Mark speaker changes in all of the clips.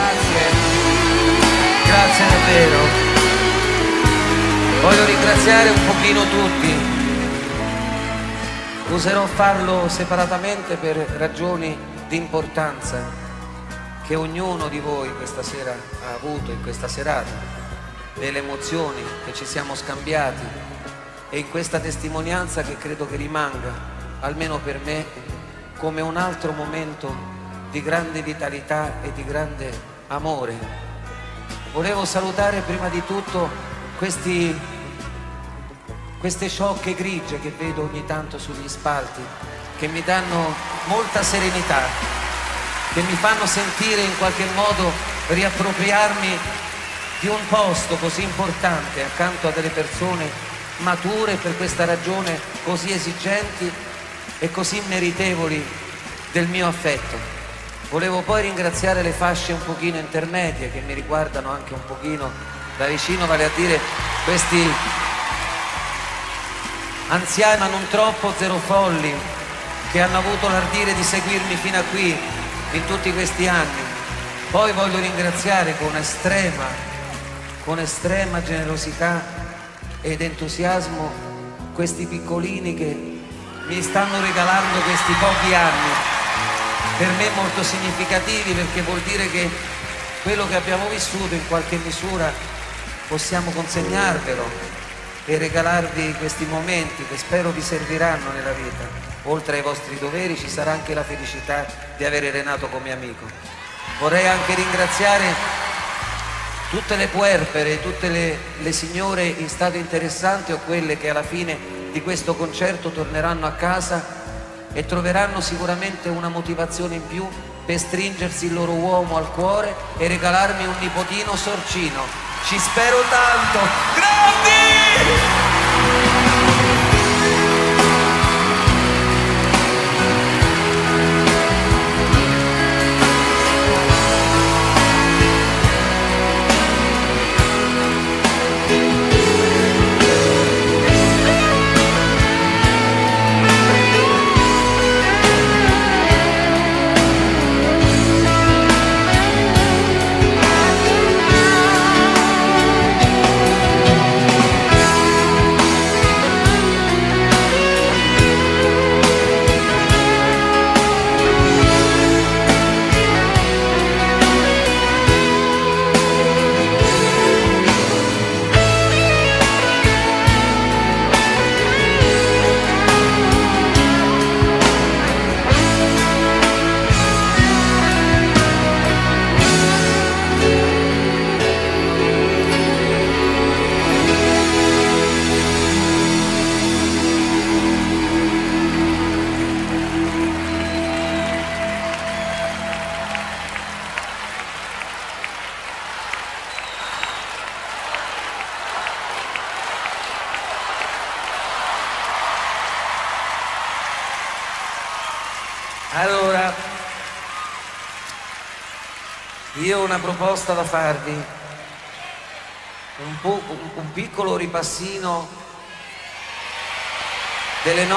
Speaker 1: Grazie davvero. Voglio ringraziare un pochino tutti. Userò farlo separatamente per ragioni di importanza che ognuno di voi questa sera ha avuto in questa serata, delle emozioni che ci siamo scambiati e in questa testimonianza che credo che rimanga, almeno per me, come un altro momento di grande vitalità e di grande amore. Volevo salutare prima di tutto queste sciocche grigie che vedo ogni tanto sugli spalti, che mi danno molta serenità, che mi fanno sentire in qualche modo riappropriarmi di un posto così importante accanto a delle persone mature e per questa ragione così esigenti e così meritevoli del mio affetto. Volevo poi ringraziare le fasce un pochino intermedie che mi riguardano anche un pochino da vicino, vale a dire questi anziani ma non troppo zero-folli che hanno avuto l'ardire di seguirmi fino a qui in tutti questi anni. Poi voglio ringraziare con estrema generosità ed entusiasmo questi piccolini che mi stanno regalando questi pochi anni, per me molto significativi, perché vuol dire che quello che abbiamo vissuto in qualche misura possiamo consegnarvelo e regalarvi questi momenti che spero vi serviranno nella vita. Oltre ai vostri doveri ci sarà anche la felicità di avere Renato come amico. Vorrei anche ringraziare tutte le puerpere, tutte le signore in stato interessante o quelle che alla fine di questo concerto torneranno a casa e troveranno sicuramente una motivazione in più per stringersi il loro uomo al cuore e regalarmi un nipotino sorcino. Ci spero tanto! Grandi! Allora, io ho una proposta da farvi, un piccolo ripassino delle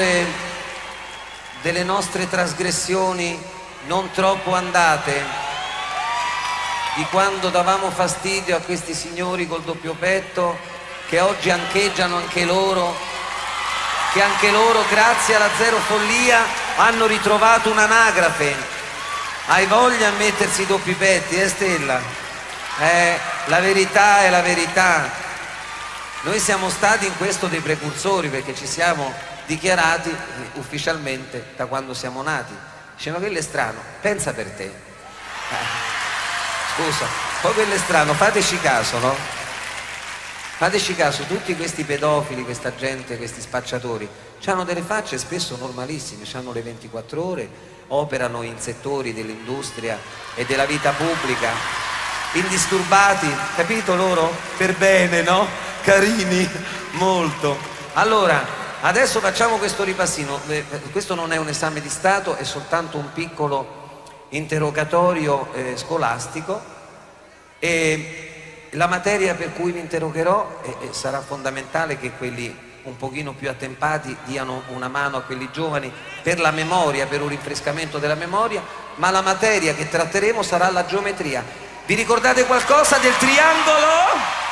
Speaker 1: nostre trasgressioni non troppo andate, di quando davamo fastidio a questi signori col doppio petto, che oggi ancheggiano anche loro, che anche loro grazie alla Zero Follia hanno ritrovato un'anagrafe. Hai voglia a mettersi i doppi petti, Stella? La verità è la verità. Noi siamo stati in questo dei precursori, perché ci siamo dichiarati ufficialmente da quando siamo nati. Dice, ma quello è strano, pensa per te. Scusa, poi quello è strano, fateci caso, no? Fateci caso, tutti questi pedofili, questa gente, questi spacciatori, hanno delle facce spesso normalissime, hanno le 24 ore, operano in settori dell'industria e della vita pubblica, indisturbati, capito loro? Per bene, no? Carini, molto. Allora, adesso facciamo questo ripassino, questo non è un esame di Stato, è soltanto un piccolo interrogatorio scolastico e la materia per cui vi interrogerò sarà fondamentale che quelli un pochino più attempati diano una mano a quelli giovani per la memoria, per un rinfrescamento della memoria, ma la materia che tratteremo sarà la geometria. Vi ricordate qualcosa del triangolo?